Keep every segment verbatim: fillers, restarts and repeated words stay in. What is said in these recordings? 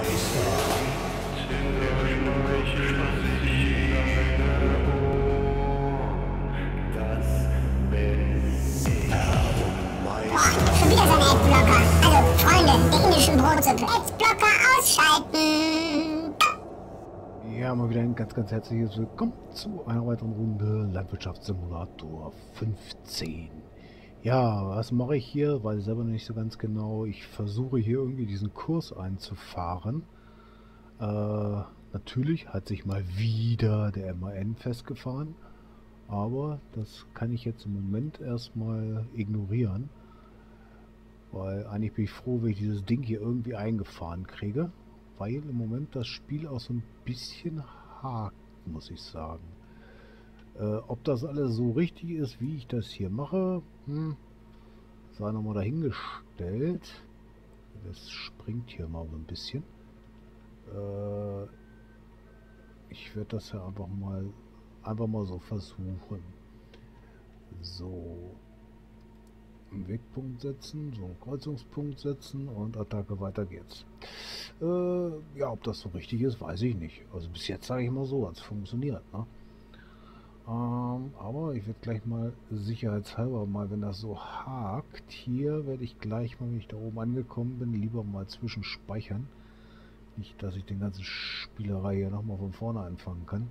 Schon wieder so ein Adblocker. Also, Freunde der indischen Brotsuppe. Adblocker ausschalten. Ja, mal wieder ein ganz, ganz herzliches Willkommen zu einer weiteren Runde Landwirtschaftssimulator fünfzehn. Ja, was mache ich hier? Weiß ich selber nicht so ganz genau. Ich versuche hier irgendwie diesen Kurs einzufahren. Äh, natürlich hat sich mal wieder der M A N festgefahren. Aber das kann ich jetzt im Moment erstmal ignorieren. Weil eigentlich bin ich froh, wenn ich dieses Ding hier irgendwie eingefahren kriege. Weil im Moment das Spiel auch so ein bisschen hakt, muss ich sagen. Äh, ob das alles so richtig ist, wie ich das hier mache, hm, sei nochmal dahingestellt. Das springt hier mal so ein bisschen. Äh, ich werde das ja einfach mal, einfach mal so versuchen. So. Wegpunkt setzen, so einen Kreuzungspunkt setzen und Attacke, weiter geht's. Äh, ja, ob das so richtig ist, weiß ich nicht. Also bis jetzt sage ich mal so, hat es funktioniert, ne? Ähm, aber ich werde gleich mal sicherheitshalber mal, wenn das so hakt, hier werde ich gleich mal, wenn ich da oben angekommen bin, lieber mal zwischenspeichern. Nicht, dass ich den ganzen Spielerei hier nochmal von vorne anfangen kann.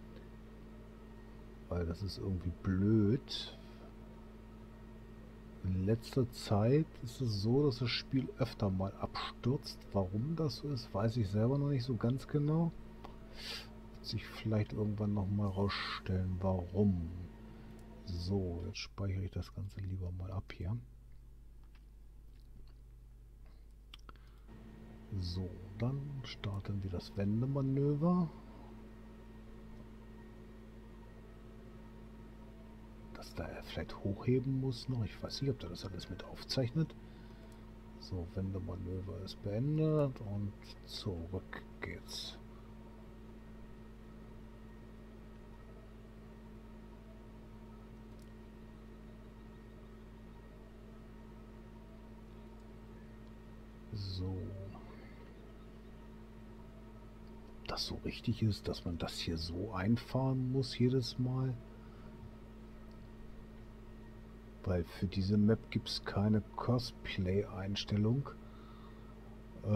Weil das ist irgendwie blöd. In letzter Zeit ist es so, dass das Spiel öfter mal abstürzt. Warum das so ist, weiß ich selber noch nicht so ganz genau. Wird sich vielleicht irgendwann noch mal rausstellen, warum. So, jetzt speichere ich das Ganze lieber mal ab hier. So, dann starten wir das Wendemanöver. Dass da er vielleicht hochheben muss noch. Ich weiß nicht, ob der das alles mit aufzeichnet. So, Wendemanöver ist beendet und zurück geht's. So. Ob das so richtig ist, dass man das hier so einfahren muss jedes Mal. Weil für diese Map gibt es keine Cosplay-Einstellung. Äh,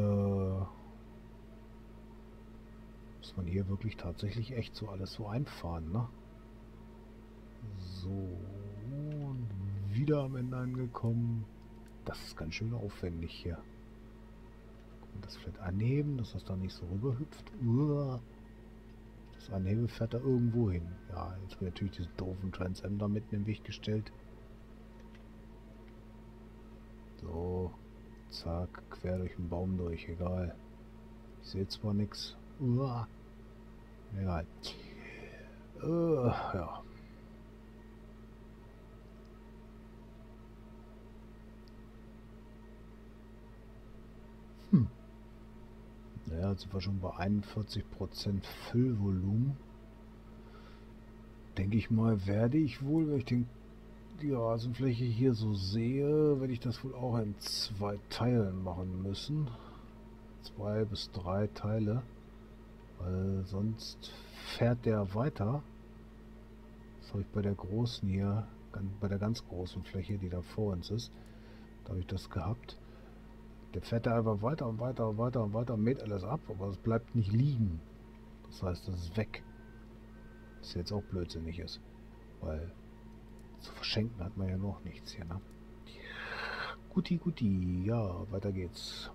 muss man hier wirklich tatsächlich echt so alles so einfahren, ne? So, und wieder am Ende angekommen. Das ist ganz schön aufwendig hier. Und das vielleicht anheben, dass das da nicht so rüberhüpft. Uah. Das Anhebe fährt da irgendwo hin. Ja, jetzt wird natürlich diesen doofen Transcender mitten im Weg gestellt. So, zack, quer durch den Baum durch, egal. Ich sehe zwar nichts. Uah. Egal. Uh, ja. Hm. Naja, jetzt sind wir schon bei einundvierzig Prozent Füllvolumen. Denke ich mal, werde ich wohl, wenn ich den die Rasenfläche hier so sehe, werde ich das wohl auch in zwei Teilen machen müssen. Zwei bis drei Teile. Weil sonst fährt der weiter. Das habe ich bei der großen hier, bei der ganz großen Fläche, die da vor uns ist. Da habe ich das gehabt. Der fährt da einfach weiter und weiter und weiter und weiter und mäht alles ab, aber es bleibt nicht liegen. Das heißt, das ist weg. Was jetzt auch blödsinnig ist. Weil zu verschenken hat man ja noch nichts hier, ne? Guti, guti, ja, weiter geht's.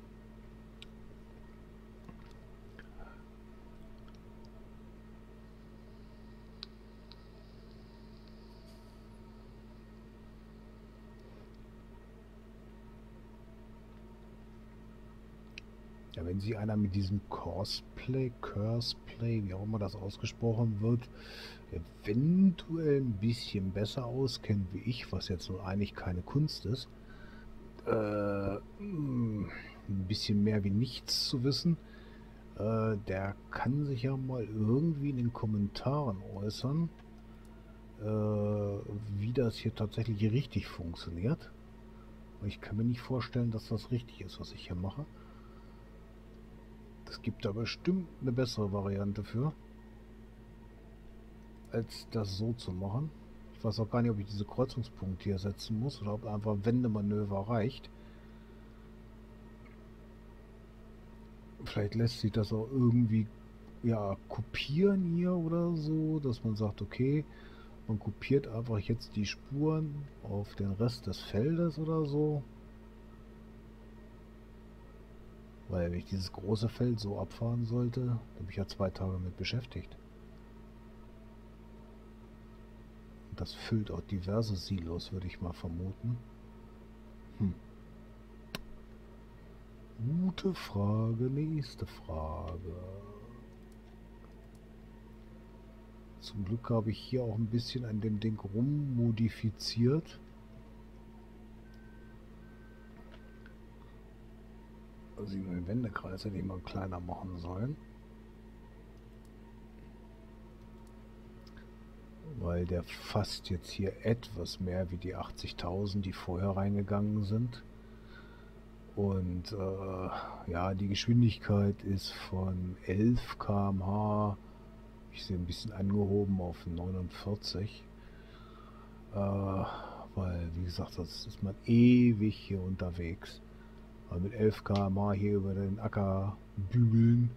Ja, wenn sich einer mit diesem Cosplay, Curseplay, wie auch immer das ausgesprochen wird, eventuell ein bisschen besser auskennt wie ich, was jetzt so eigentlich keine Kunst ist, äh, ein bisschen mehr wie nichts zu wissen, äh, der kann sich ja mal irgendwie in den Kommentaren äußern, äh, wie das hier tatsächlich richtig funktioniert. Ich kann mir nicht vorstellen, dass das richtig ist, was ich hier mache. Es gibt da bestimmt eine bessere Variante für, als das so zu machen. Ich weiß auch gar nicht, ob ich diese Kreuzungspunkte hier setzen muss oder ob einfach Wendemanöver reicht. Vielleicht lässt sich das auch irgendwie ja kopieren hier oder so, dass man sagt, okay, man kopiert einfach jetzt die Spuren auf den Rest des Feldes oder so. Weil wenn ich dieses große Feld so abfahren sollte, da bin ich ja zwei Tage mit beschäftigt. Und das füllt auch diverse Silos, würde ich mal vermuten. Hm. Gute Frage, nächste Frage. Zum Glück habe ich hier auch ein bisschen an dem Ding rummodifiziert. Also den Wendekreis hätte ich mal kleiner machen sollen. Weil der fasst jetzt hier etwas mehr wie die achtzigtausend, die vorher reingegangen sind. Und äh, ja, die Geschwindigkeit ist von elf Kilometer pro Stunde, ich sehe ein bisschen angehoben auf neunundvierzig. Äh, weil, wie gesagt, das ist man ewig hier unterwegs. Aber mit elf Kilometer pro Stunde hier über den Acker bügeln,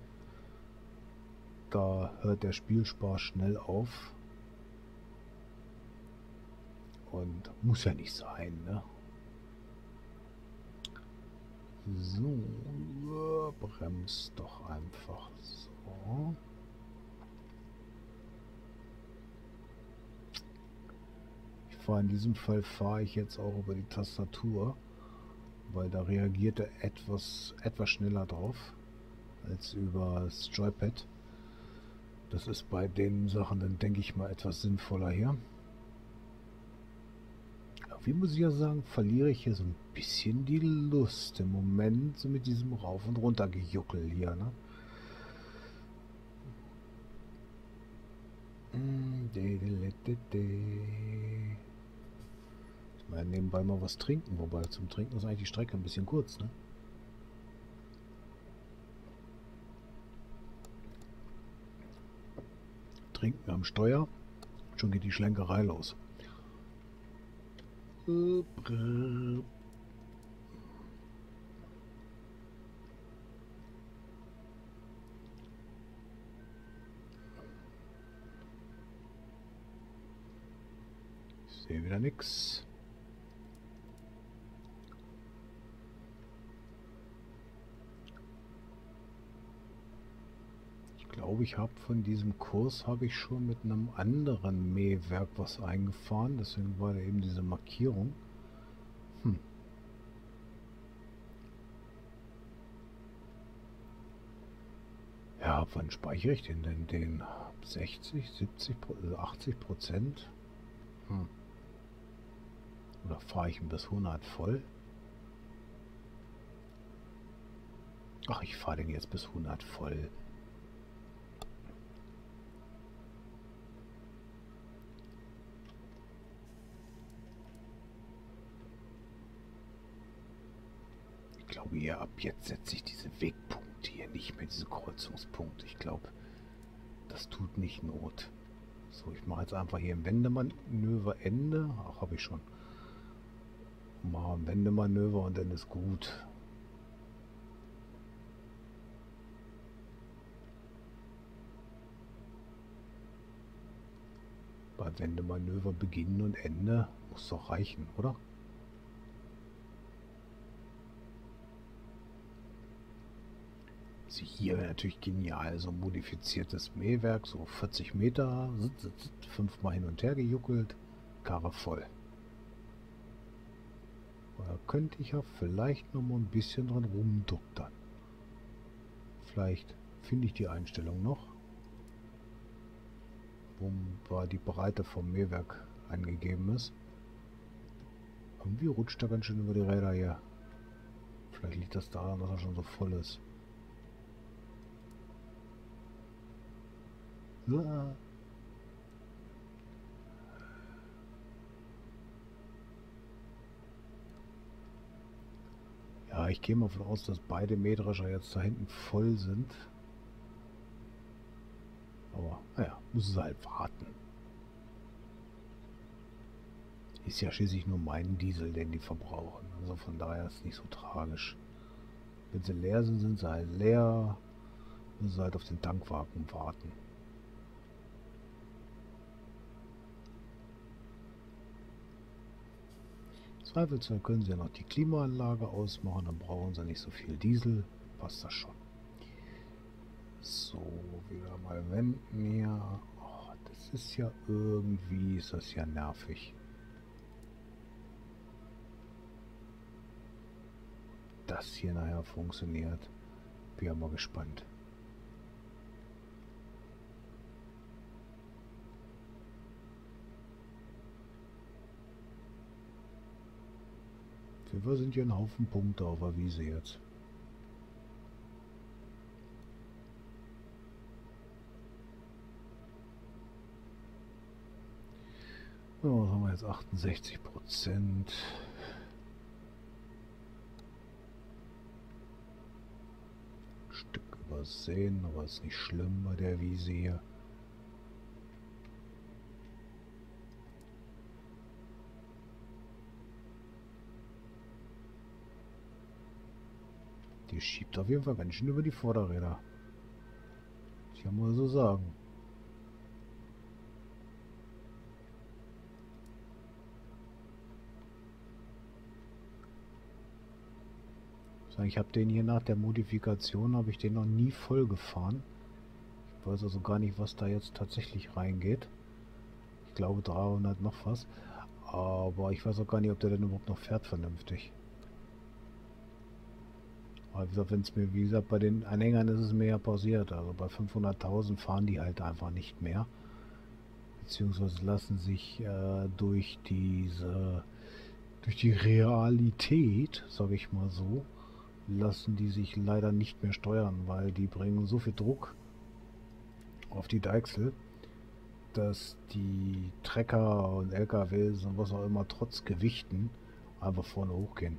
da hört der Spielspaß schnell auf. Und muss ja nicht sein, ne? So, bremst doch einfach so. Ich fahre in diesem Fall fahre ich jetzt auch über die Tastatur, weil da reagiert er etwas, etwas schneller drauf als über das Joypad. Das ist bei den Sachen dann, denke ich mal, etwas sinnvoller hier. Wie muss ich ja sagen, verliere ich hier so ein bisschen die Lust im Moment, so mit diesem Rauf- und Runtergejuckel hier, ne? Mal nebenbei mal was trinken, wobei zum Trinken ist eigentlich die Strecke ein bisschen kurz, ne? Trinken am Steuer, schon geht die Schlenkerei los. Ich sehe wieder nichts. Ich glaube, ich habe von diesem Kurs habe ich schon mit einem anderen Mähwerk was eingefahren. Deswegen war da eben diese Markierung. Hm. Ja, wann speichere ich den denn? Den sechzig, siebzig, achtzig Prozent? Hm. Oder fahre ich ihn bis hundert voll? Ach, ich fahre den jetzt bis hundert voll. Ich glaube, hier ab jetzt setze ich diese Wegpunkte hier nicht mehr, diese Kreuzungspunkte. Ich glaube, das tut nicht Not. So, ich mache jetzt einfach hier ein Wendemanöver Ende. Ach, habe ich schon. Mal ein Wendemanöver und dann ist gut. Bei Wendemanöver Beginn und Ende muss doch reichen, oder? Also hier wäre natürlich genial, so ein modifiziertes Mähwerk, so vierzig Meter, fünfmal hin und her gejuckelt, Karre voll. Da könnte ich ja vielleicht noch mal ein bisschen dran rumdoktern. Vielleicht finde ich die Einstellung noch, wo war die Breite vom Mähwerk angegeben ist. Irgendwie rutscht er ganz schön über die Räder hier. Vielleicht liegt das daran, dass er schon so voll ist. Ja. Ja, Ja, ich gehe mal davon aus, dass beide Mähdrescher jetzt da hinten voll sind. Aber naja, muss es halt warten. Ist ja schließlich nur mein Diesel, den die verbrauchen. Also von daher ist es nicht so tragisch. Wenn sie leer sind, sind sie halt leer. Müssen sie halt auf den Tankwagen warten. Im Zweifelsfall können sie ja noch die Klimaanlage ausmachen, dann brauchen sie nicht so viel Diesel. Passt das schon. So, wieder mal wenden hier. Oh, das ist ja irgendwie, ist das ja nervig. Das hier nachher funktioniert. Bin ja mal gespannt. Wir sind hier ein Haufen Punkte auf der Wiese jetzt. So, was haben wir jetzt? achtundsechzig Prozent. Stück übersehen, aber ist nicht schlimm bei der Wiese hier. Die schiebt auf jeden Fall ganz schön über die Vorderräder. Ich kann mal so sagen. Ich habe den hier nach der Modifikation, habe ich den noch nie voll gefahren. Ich weiß also gar nicht, was da jetzt tatsächlich reingeht. Ich glaube dreihundert noch was. Aber ich weiß auch gar nicht, ob der denn überhaupt noch fährt vernünftig. Aber wie gesagt, wenn es mir, wie gesagt, bei den Anhängern ist es mir ja pausiert. Also bei fünfhunderttausend fahren die halt einfach nicht mehr. Beziehungsweise lassen sich äh, durch diese, durch die Realität, sage ich mal so, lassen die sich leider nicht mehr steuern, weil die bringen so viel Druck auf die Deichsel, dass die Trecker und L K Ws und was auch immer trotz Gewichten einfach vorne hochgehen.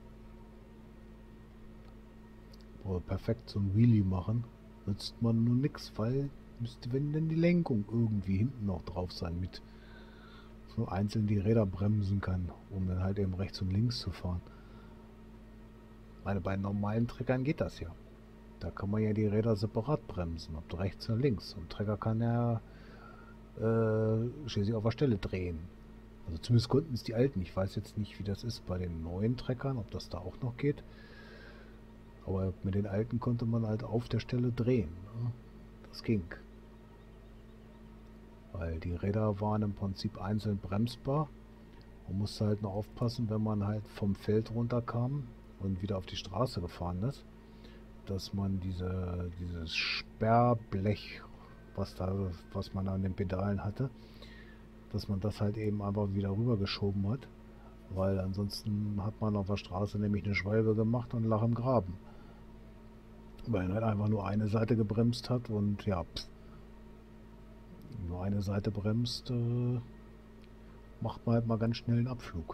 Oder perfekt zum Wheelie machen, nützt man nur nichts, weil müsste, wenn denn die Lenkung irgendwie hinten noch drauf sein, mit so einzeln die Räder bremsen kann, um dann halt eben rechts und links zu fahren. Meine, bei normalen Treckern geht das ja. Da kann man ja die Räder separat bremsen, ob rechts oder links. Und Trecker kann ja äh, schließlich auf der Stelle drehen. Also zumindest konnten es die alten. Ich weiß jetzt nicht, wie das ist bei den neuen Treckern, ob das da auch noch geht. Aber mit den alten konnte man halt auf der Stelle drehen. Ne? Das ging. Weil die Räder waren im Prinzip einzeln bremsbar. Man musste halt nur aufpassen, wenn man halt vom Feld runterkam und wieder auf die Straße gefahren ist, dass man diese dieses Sperrblech, was da, was man an den Pedalen hatte, dass man das halt eben einfach wieder rübergeschoben hat, weil ansonsten hat man auf der Straße nämlich eine Schwalbe gemacht und lag im Graben, weil er halt einfach nur eine Seite gebremst hat und ja, pff, nur eine Seite bremst, äh, macht man halt mal ganz schnell einen Abflug.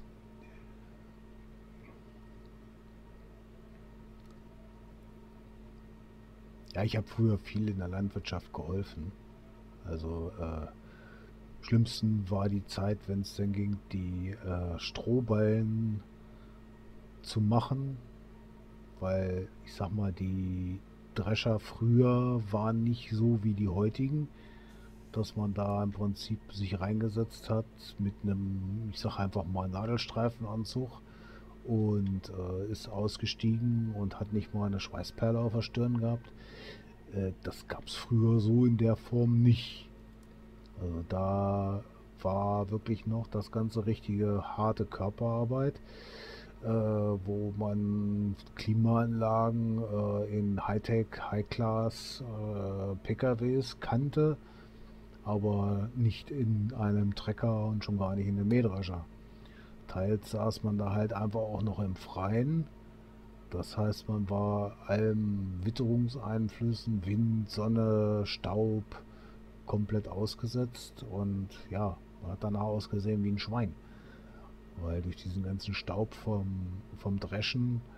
Ja, ich habe früher viel in der Landwirtschaft geholfen. Also äh, schlimmsten war die Zeit, wenn es dann ging, die äh, Strohballen zu machen, weil ich sag mal, die Drescher früher waren nicht so wie die heutigen, dass man da im Prinzip sich reingesetzt hat mit einem, ich sag einfach mal, Nadelstreifenanzug und äh, ist ausgestiegen und hat nicht mal eine Schweißperle auf der Stirn gehabt. Äh, das gab es früher so in der Form nicht. Also da war wirklich noch das ganze richtige harte Körperarbeit, äh, wo man Klimaanlagen äh, in Hightech, High-Class äh, P K Ws kannte, aber nicht in einem Trecker und schon gar nicht in einem Mähdrescher. Teils saß man da halt einfach auch noch im Freien. Das heißt, man war allen Witterungseinflüssen, Wind, Sonne, Staub komplett ausgesetzt und ja, man hat danach ausgesehen wie ein Schwein. Weil durch diesen ganzen Staub vom, vom Dreschen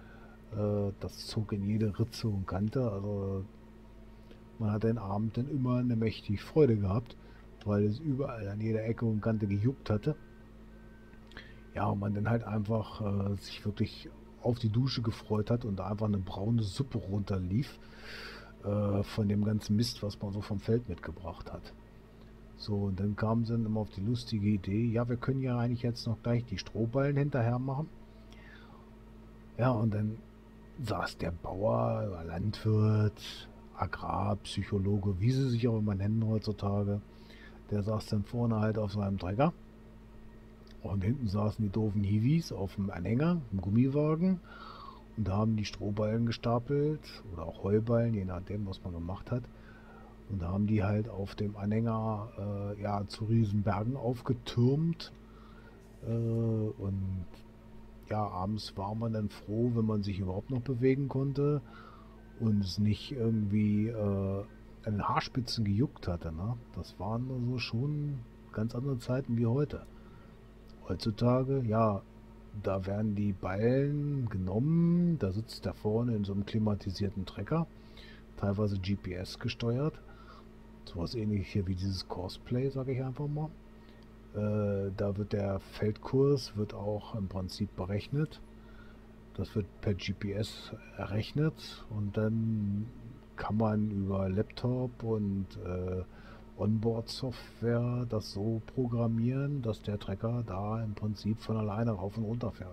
Äh, das zog in jede Ritze und Kante. Also man hat den Abend dann immer eine mächtige Freude gehabt, weil es überall an jeder Ecke und Kante gejuckt hatte. Ja, und man dann halt einfach äh, sich wirklich auf die Dusche gefreut hat und da einfach eine braune Suppe runterlief äh, von dem ganzen Mist, was man so vom Feld mitgebracht hat. So, und dann kamen sie dann immer auf die lustige Idee, ja, wir können ja eigentlich jetzt noch gleich die Strohballen hinterher machen. Ja, und dann saß der Bauer, Landwirt, Agrarpsychologe, wie sie sich auch immer nennen heutzutage, der saß dann vorne halt auf seinem Trecker. Und hinten saßen die doofen Hiwis auf dem Anhänger, im Gummiwagen, und da haben die Strohballen gestapelt oder auch Heuballen, je nachdem, was man gemacht hat. Und da haben die halt auf dem Anhänger äh, ja, zu riesen Bergen aufgetürmt. Äh, und ja, abends war man dann froh, wenn man sich überhaupt noch bewegen konnte und es nicht irgendwie äh, an den Haarspitzen gejuckt hatte. Ne? Das waren also schon ganz andere Zeiten wie heute. Heutzutage, ja, da werden die Ballen genommen, da sitzt der vorne in so einem klimatisierten Trecker, teilweise G P S gesteuert. Sowas ähnlich hier wie dieses Cosplay, sage ich einfach mal. Äh, da wird der Feldkurs wird auch im Prinzip berechnet. Das wird per G P S errechnet und dann kann man über Laptop und äh, Onboard-Software das so programmieren, dass der Trecker da im Prinzip von alleine rauf und runter fährt.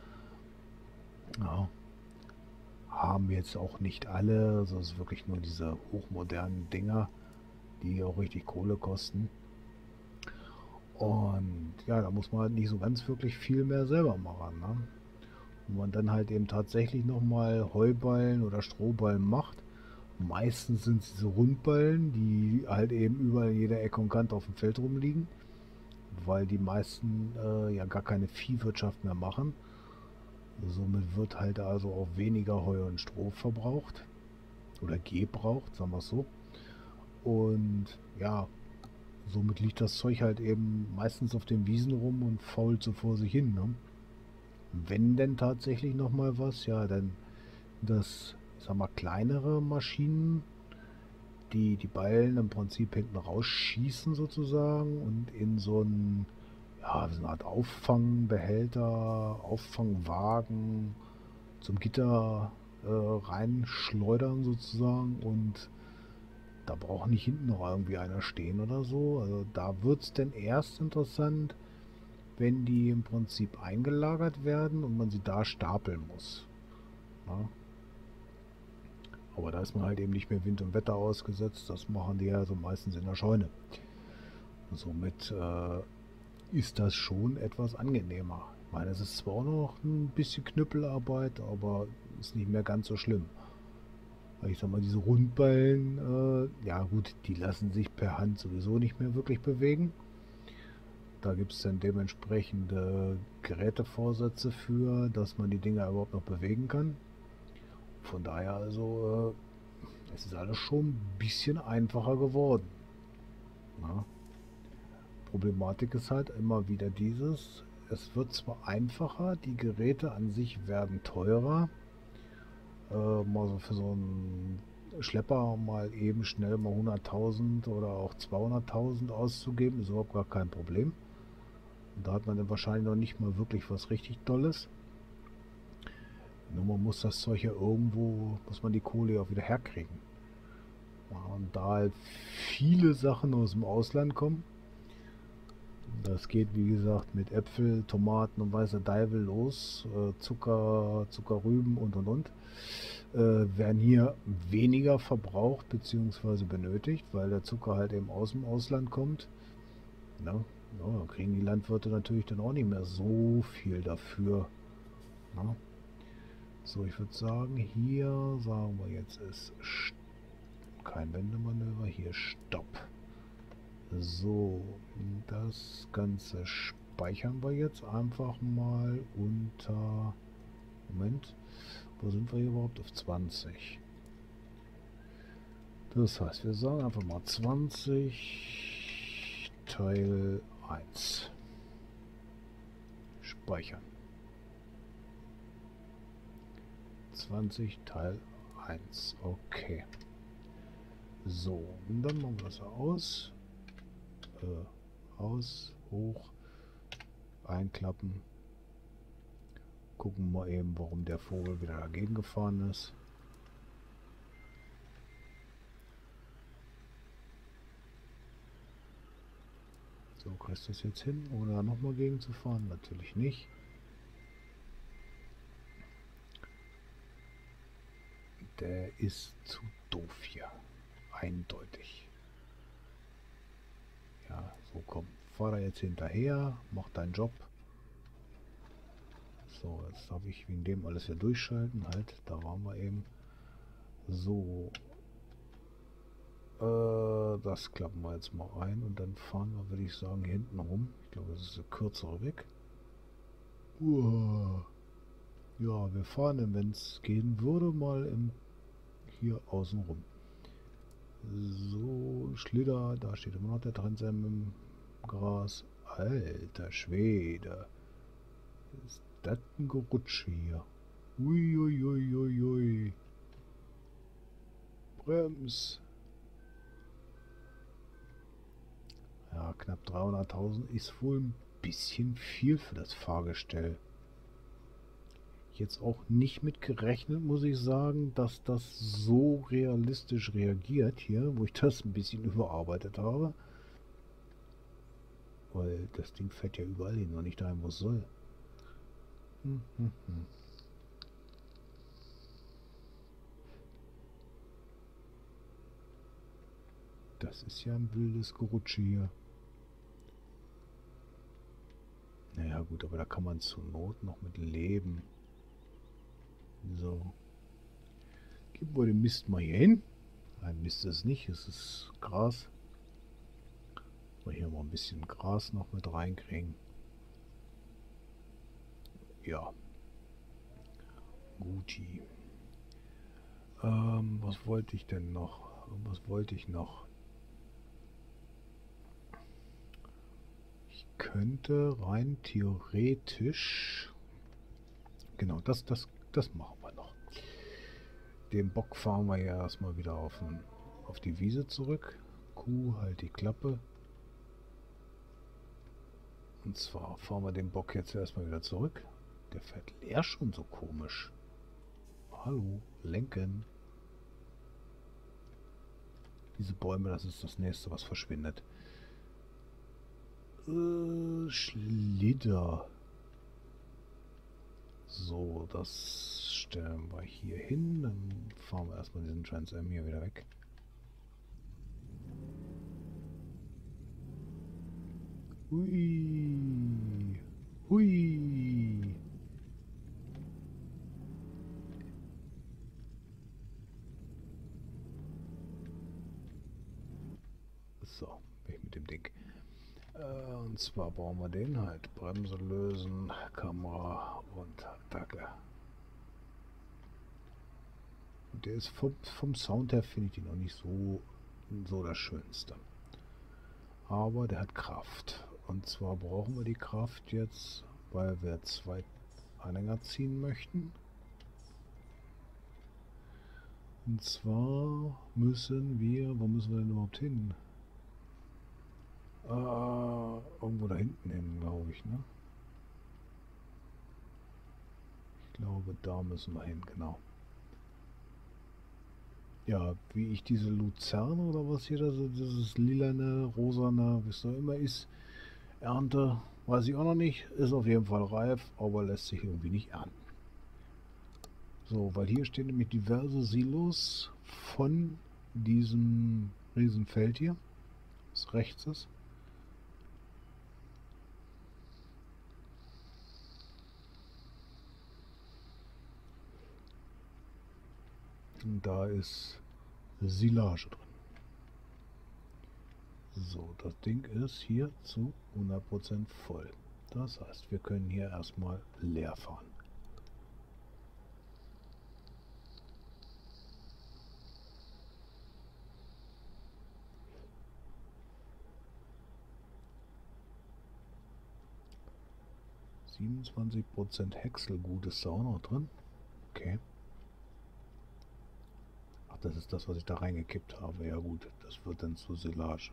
Ja. Haben jetzt auch nicht alle, also es ist wirklich nur diese hochmodernen Dinger, die auch richtig Kohle kosten. Und ja, da muss man halt nicht so ganz wirklich viel mehr selber machen. Ne? Wenn man dann halt eben tatsächlich nochmal Heuballen oder Strohballen macht, meistens sind es diese Rundballen, die halt eben überall in jeder Ecke und Kante auf dem Feld rumliegen, weil die meisten äh, ja gar keine Viehwirtschaft mehr machen. Somit wird halt also auch weniger Heu und Stroh verbraucht oder gebraucht, sagen wir es so. Und ja, somit liegt das Zeug halt eben meistens auf den Wiesen rum und fault so vor sich hin. Ne? Wenn denn tatsächlich nochmal was, ja, dann das, sag mal, kleinere Maschinen, die die Ballen im Prinzip hinten rausschießen sozusagen und in so ein, ja, so eine Art Auffangbehälter, Auffangwagen zum Gitter äh, reinschleudern sozusagen und da braucht nicht hinten noch irgendwie einer stehen oder so. Also da wird es denn erst interessant, wenn die im Prinzip eingelagert werden und man sie da stapeln muss. Ja? Aber da ist man halt eben nicht mehr Wind und Wetter ausgesetzt. Das machen die ja so meistens in der Scheune. Und somit äh, ist das schon etwas angenehmer. Ich meine, es ist zwar auch noch ein bisschen Knüppelarbeit, aber ist nicht mehr ganz so schlimm. Ich sag mal, diese Rundballen, äh, ja gut, die lassen sich per Hand sowieso nicht mehr wirklich bewegen. Da gibt es dann dementsprechende Gerätevorsätze für, dass man die Dinger überhaupt noch bewegen kann. Von daher also, äh, es ist alles schon ein bisschen einfacher geworden. Ja. Problematik ist halt immer wieder dieses, es wird zwar einfacher, die Geräte an sich werden teurer. Äh, mal so für so einen Schlepper mal eben schnell mal hunderttausend oder auch zweihunderttausend auszugeben, ist überhaupt gar kein Problem. Und da hat man dann wahrscheinlich noch nicht mal wirklich was richtig Dolles. Nur man muss das Zeug ja irgendwo, muss man die Kohle auch wieder herkriegen. Ja, und da halt viele Sachen aus dem Ausland kommen, das geht wie gesagt mit Äpfel, Tomaten und weißer Deivel los, äh, Zucker, Zuckerrüben und und und, äh, werden hier weniger verbraucht bzw. benötigt, weil der Zucker halt eben aus dem Ausland kommt. Ja, ja, da kriegen die Landwirte natürlich dann auch nicht mehr so viel dafür. Ja. So, ich würde sagen, hier sagen wir jetzt ist kein Wendemanöver, hier Stopp. So, das Ganze speichern wir jetzt einfach mal unter, Moment, wo sind wir hier überhaupt? Auf zwanzig. Das heißt, wir sagen einfach mal zwanzig Teil eins. Speichern. zwanzig Teil eins. Okay. So, und dann machen wir das aus. Äh, aus, hoch, einklappen. Gucken wir eben, warum der Vogel wieder dagegen gefahren ist. So, kriegst du das jetzt hin, ohne da nochmal gegen zu fahren? Natürlich nicht. Der ist zu doof hier. Eindeutig. Ja, so komm. Fahr da jetzt hinterher, mach deinen Job. So, jetzt darf ich wegen dem alles hier durchschalten. Halt, da waren wir eben. So. Äh, das klappen wir jetzt mal ein und dann fahren wir, würde ich sagen, hinten rum. Ich glaube, das ist der kürzere Weg. Uah. Ja, wir fahren, wenn es gehen würde, mal im, hier außen rum. So, Schlitter, da steht immer noch der Transam im Gras. Alter Schwede. Ist das ein Gerutsche hier? Uiuiuiui. Ui, ui, ui. Brems. Ja, knapp dreihunderttausend ist wohl ein bisschen viel für das Fahrgestell. Jetzt auch nicht mit gerechnet, muss ich sagen, dass das so realistisch reagiert hier, wo ich das ein bisschen überarbeitet habe. Weil das Ding fährt ja überall hin und nicht dahin, wo es soll. Hm, hm, hm. Das ist ja ein wildes Gerutsche hier. Naja gut, aber da kann man zur Not noch mit leben. So. Geben wir den Mist mal hier hin. Nein, Mist ist es nicht, es ist Gras. So, hier mal ein bisschen Gras noch mit reinkriegen. Ja. Guti. Ähm, was wollte ich denn noch? Was wollte ich noch? Ich könnte rein theoretisch... Genau, das, das, das machen wir noch. Den Bock fahren wir ja erstmal wieder auf, den, auf die Wiese zurück. Kuh, halt die Klappe. Und zwar fahren wir den Bock jetzt erstmal wieder zurück. Der fährt leer schon so komisch. Hallo, lenken. Diese Bäume, das ist das nächste, was verschwindet. Äh, Schlitter. So, das stellen wir hier hin. Dann fahren wir erstmal diesen Trans Am hier wieder weg. Hui. Hui. So, weg mit dem Ding. Äh, und zwar brauchen wir den halt. Bremse lösen, Kamera und Attacke. Und der ist vom, vom Sound her, finde ich den auch nicht so, so das Schönste. Aber der hat Kraft. Und zwar brauchen wir die Kraft jetzt, weil wir zwei Anhänger ziehen möchten. Und zwar müssen wir, wo müssen wir denn überhaupt hin? Uh, irgendwo da hinten hin, glaube ich, ne? Ich glaube, da müssen wir hin, genau. Ja, wie ich diese Luzerne oder was hier, das, dieses lilane, rosane, wie es so immer ist, ernte, weiß ich auch noch nicht. Ist auf jeden Fall reif, aber lässt sich irgendwie nicht ernten. So, weil hier stehen nämlich diverse Silos von diesem Riesenfeld hier, was rechts ist. Und da ist Silage drin. So, das Ding ist hier zu hundert Prozent voll. Das heißt, wir können hier erstmal leer fahren. siebenundzwanzig Prozent Häckselgut ist da auch noch drin. Okay. das ist das, was ich da reingekippt habe. Ja gut, das wird dann zur Silage.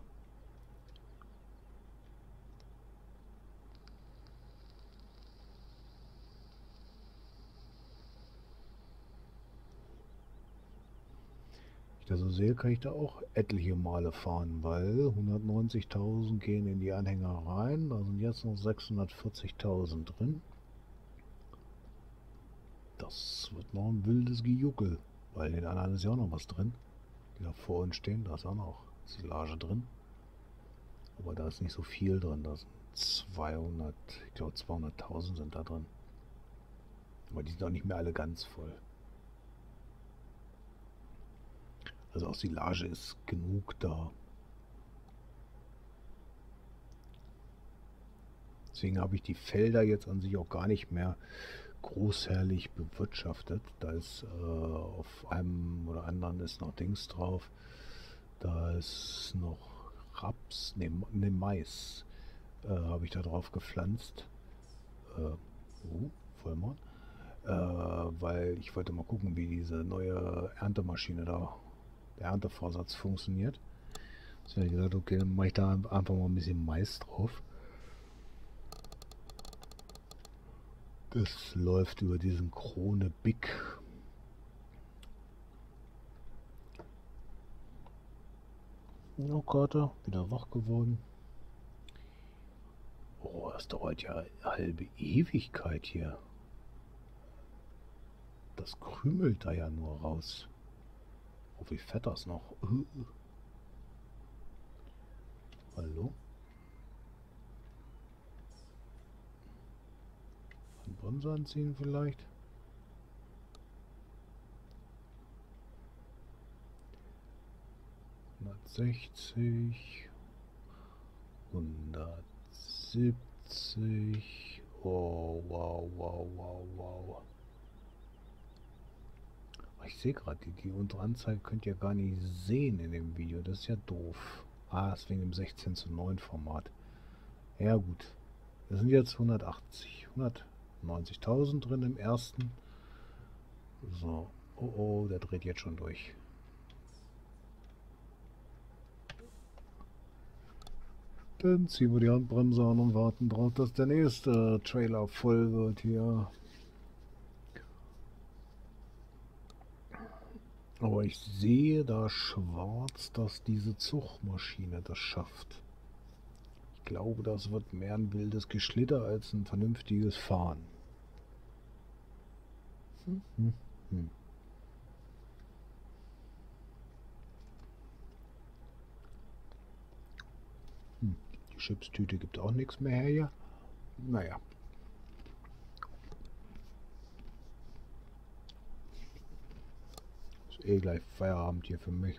Ich das so sehe, kann ich da auch etliche Male fahren, weil hundertneunzigtausend gehen in die Anhänger rein. Da sind jetzt noch sechshundertvierzigtausend drin. Das wird noch ein wildes Gejuckel, weil in den anderen ist ja auch noch was drin. Die da vor uns stehen, da ist auch noch Silage drin. Aber da ist nicht so viel drin, da sind zweihundert, ich glaube zweihunderttausend sind da drin. Aber die sind auch nicht mehr alle ganz voll. Also auch Silage ist genug da. Deswegen habe ich die Felder jetzt an sich auch gar nicht mehr großherrlich bewirtschaftet. Da ist äh, auf einem oder anderen ist noch Dings drauf. Da ist noch Raps, ne, ne Mais äh, habe ich da drauf gepflanzt. Äh, oh, Vollmond. Äh, weil ich wollte mal gucken, wie diese neue Erntemaschine da, der Erntevorsatz funktioniert. Deswegen habe ich gesagt, okay, dann mache ich da einfach mal ein bisschen Mais drauf. Das läuft über diesen Krone Big. Oh Gott, wieder wach geworden. Oh, das dauert ja eine halbe Ewigkeit hier. Das krümelt da ja nur raus. Oh, wie fett das noch. Uh. Hallo? Bremse anziehen vielleicht. hundertsechzig. hundertsiebzig. Oh, wow, wow, wow, wow. Ich sehe gerade, die, die untere Anzeige könnt ihr gar nicht sehen in dem Video. Das ist ja doof. Ah, das ist wegen dem sechzehn zu neun Format. Ja gut. Wir sind jetzt hundertachtzig. hundertneunzigtausend drin im ersten. So. Oh oh, der dreht jetzt schon durch. Dann ziehen wir die Handbremse an und warten drauf, dass der nächste Trailer voll wird hier. Aber ich sehe da schwarz, dass diese Zugmaschine das schafft. Ich glaube, das wird mehr ein wildes Geschlitter als ein vernünftiges Fahren. Hm, hm, hm. Hm. Die Chipstüte gibt auch nichts mehr her hier. Naja. Ist eh gleich Feierabend hier für mich.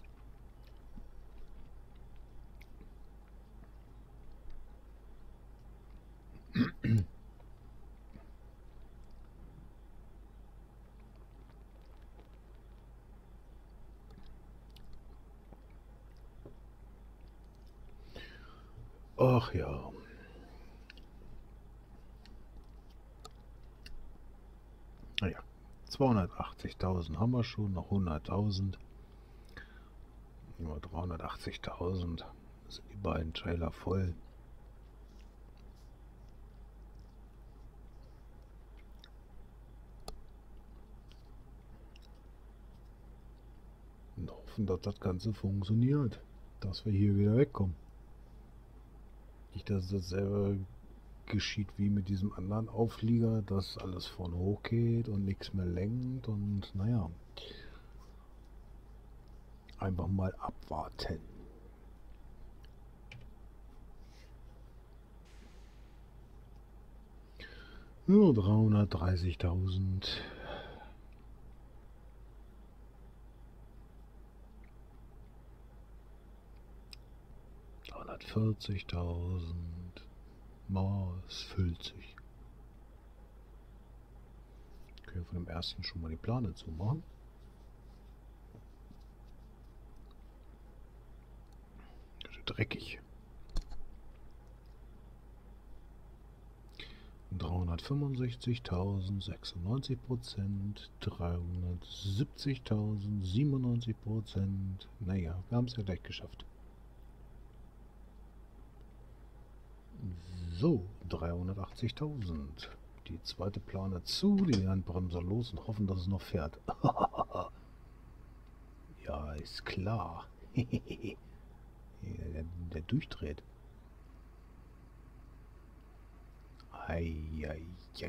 Ach ja. Naja, zweihundertachtzigtausend haben wir schon, noch hunderttausend. Nur dreihundertachtzigtausend sind die beiden Trailer voll. Und hoffen, dass das Ganze funktioniert. Dass wir hier wieder wegkommen. Nicht, dass das selber geschieht wie mit diesem anderen Auflieger, dass alles vorne hoch geht und nichts mehr lenkt und naja. Einfach mal abwarten. Nur dreihundertdreißigtausend. dreihundertvierzigtausend. Oh, es füllt sich. Können wir von dem ersten schon mal die Plane zumachen. Dreckig. zweihundertfünfundsechzigtausend, sechsundneunzig Prozent, dreihundertsiebzigtausend, siebenundneunzig Prozent. Naja, wir haben es ja gleich geschafft. So, dreihundertachtzigtausend. Die zweite Plane zu, die Handbremse los und hoffen, dass es noch fährt. Ja, ist klar. der, der durchdreht. Eieieiei.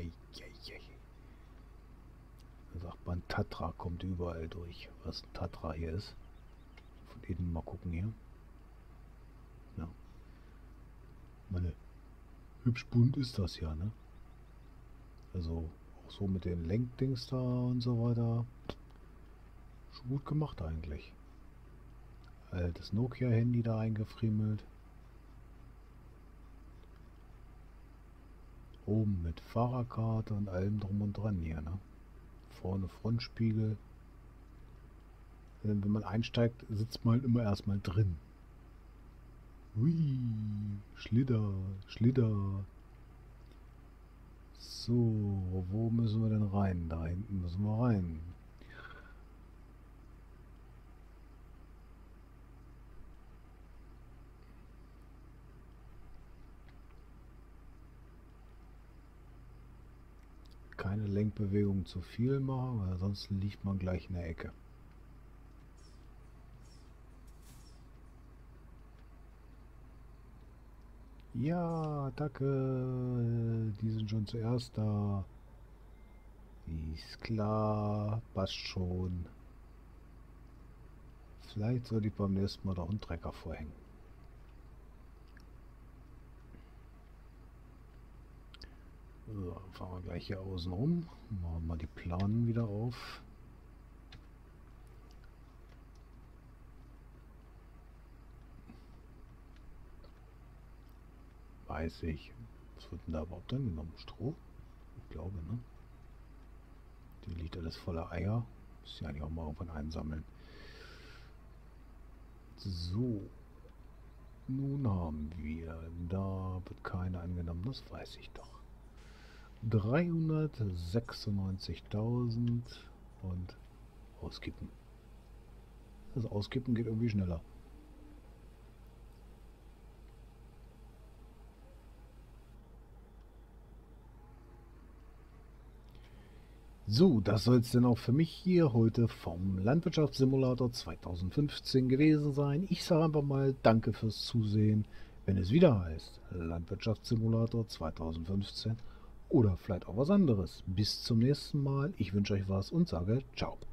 Da sagt man, Tatra kommt überall durch. Was ein Tatra hier ist. Von innen mal gucken hier. Ja. Meine, hübsch bunt ist das ja, ne? Also auch so mit den Lenkdings da und so weiter. Schon gut gemacht eigentlich. Altes Nokia-Handy da eingefriemelt. Oben mit Fahrerkarte und allem drum und dran hier, ne? Vorne Frontspiegel. Wenn man einsteigt, sitzt man halt immer erstmal drin. Hui, Schlitter, Schlitter. So, wo müssen wir denn rein? Da hinten müssen wir rein. Keine Lenkbewegung zu viel machen, weil sonst liegt man gleich in der Ecke. Ja, danke. Die sind schon zuerst da. Ist klar, passt schon. Vielleicht soll ich beim nächsten Mal doch einen Trecker vorhängen. So, fahren wir gleich hier außen rum. Machen wir die Planen wieder auf. Weiß ich. Was wird denn da überhaupt dann genommen? Stroh? Ich glaube, ne? Die liegt alles voller Eier. Muss ja eigentlich auch mal irgendwann einsammeln. So. Nun haben wir. Da wird keine angenommen. Das weiß ich doch. dreihundertsechsundneunzigtausend und auskippen. Das Auskippen geht irgendwie schneller. So, das soll es denn auch für mich hier heute vom Landwirtschaftssimulator zweitausendfünfzehn gewesen sein. Ich sage einfach mal Danke fürs Zusehen, wenn es wieder heißt Landwirtschaftssimulator zweitausendfünfzehn oder vielleicht auch was anderes. Bis zum nächsten Mal. Ich wünsche euch was und sage ciao.